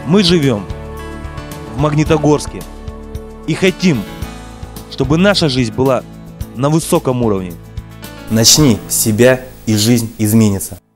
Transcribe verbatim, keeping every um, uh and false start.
Мы живем в Магнитогорске и хотим, чтобы наша жизнь была на высоком уровне. Начни с себя, и жизнь изменится.